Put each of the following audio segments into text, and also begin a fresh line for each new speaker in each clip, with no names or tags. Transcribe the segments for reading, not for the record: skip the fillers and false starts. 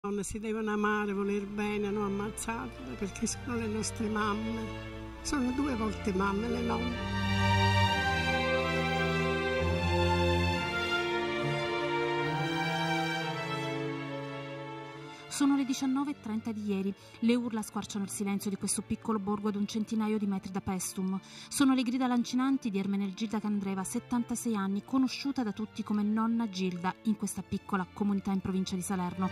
donne si devono amare, voler bene, non ammazzarle, perché sono le nostre mamme. Sono 2 volte mamme le nonne.
Sono le 19:30 di ieri. Le urla squarciano il silenzio di questo piccolo borgo ad un centinaio di metri da Paestum. Sono le grida lancinanti di Ermenegilda Candreva, 76 anni, conosciuta da tutti come nonna Gilda in questa piccola comunità in provincia di Salerno.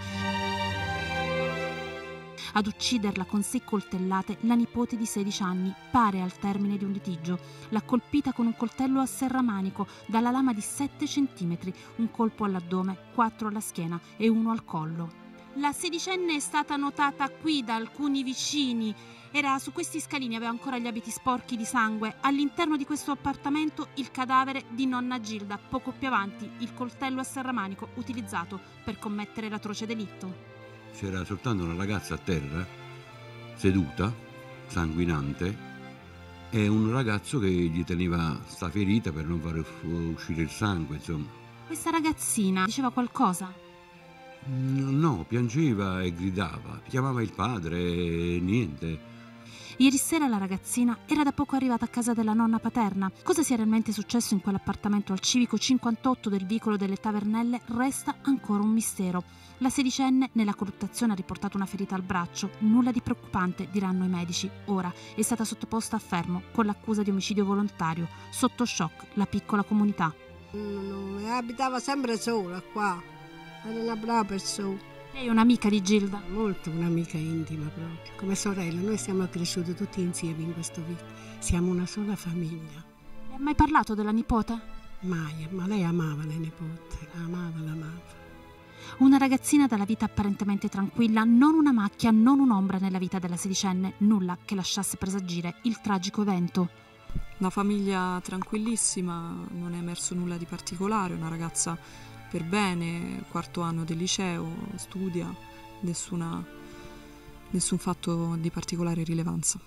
Ad ucciderla con 6 coltellate la nipote di 16 anni, pare al termine di un litigio. L'ha colpita con un coltello a serramanico dalla lama di 7 centimetri, un colpo all'addome, 4 alla schiena e 1 al collo. La sedicenne è stata notata qui da alcuni vicini. Era su questi scalini, aveva ancora gli abiti sporchi di sangue. All'interno di questo appartamento il cadavere di nonna Gilda, poco più avanti il coltello a serramanico utilizzato per commettere l'atroce delitto.
C'era soltanto una ragazza a terra, seduta, sanguinante, e un ragazzo che gli teneva sta ferita per non far uscire il sangue, insomma.
Questa ragazzina diceva qualcosa?
No, piangeva e gridava, chiamava il padre e niente.
Ieri sera la ragazzina era da poco arrivata a casa della nonna paterna. Cosa sia realmente successo in quell'appartamento al civico 58 del vicolo delle Tavernelle resta ancora un mistero. La sedicenne nella colluttazione ha riportato una ferita al braccio. Nulla di preoccupante, diranno i medici. Ora è stata sottoposta a fermo con l'accusa di omicidio volontario. Sotto shock la piccola comunità.
Abitava sempre sola qua. Era una brava persona.
Lei è un'amica di Gilda?
Molto, un'amica intima proprio. Come sorella, noi siamo cresciuti tutti insieme in questo villaggio. Siamo una sola famiglia.
Le ha mai parlato della nipote?
Mai, ma lei amava le nipoti, l'amava.
Una ragazzina dalla vita apparentemente tranquilla, non una macchia, non un'ombra nella vita della sedicenne, nulla che lasciasse presagire il tragico evento.
Una famiglia tranquillissima, non è emerso nulla di particolare, una ragazza per bene, 4º anno del liceo, studia, nessun fatto di particolare rilevanza.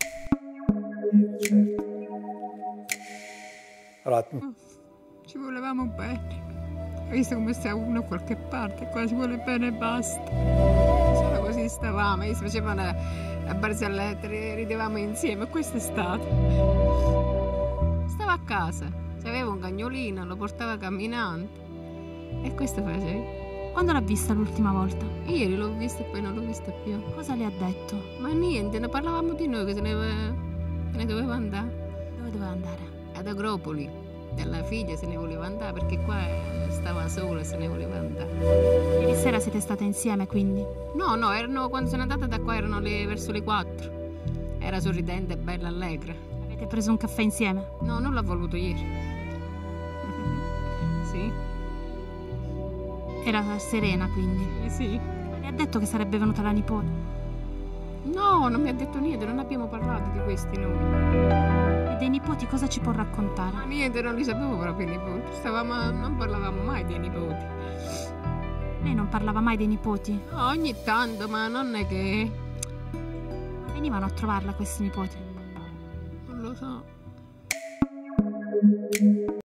Allora,
ci volevamo bene, hai visto come sta uno da qualche parte, qua si vuole bene e basta. Solo così stavamo, si facevano a barzellette, ridevamo insieme, questo è stato. Stava a casa, aveva un cagnolino, lo portava camminante. E questo facevi?
Quando l'ha vista l'ultima volta?
Ieri l'ho vista e poi non l'ho vista più.
Cosa le ha detto?
Ma niente, ne parlavamo di noi che se ne doveva andare.
Dove doveva andare?
Ad Agropoli. Dalla figlia se ne voleva andare perché qua stava sola e se ne voleva andare.
Ieri sera siete state insieme quindi?
No, quando sono andata da qua erano verso le 4. Era sorridente, bella, allegra.
Avete preso un caffè insieme?
No, non l'ho voluto ieri. Sì.
Era serena quindi?
Sì.
Le ha detto che sarebbe venuta la nipote?
No, non mi ha detto niente, non abbiamo parlato di questi noi.
E dei nipoti cosa ci può raccontare?
Ma niente, non li sapevo proprio i nipoti. Non parlavamo mai dei nipoti.
Lei non parlava mai dei nipoti?
No, ogni tanto, ma non è che...
Venivano a trovarla questi nipoti?
Non lo so.